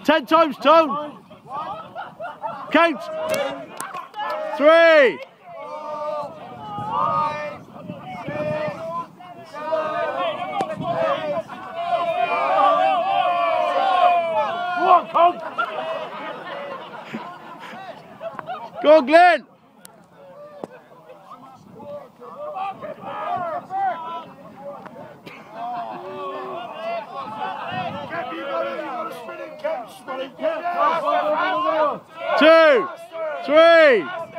10 times, Tone. Count. 3. Go on, Glenn. Two, 3.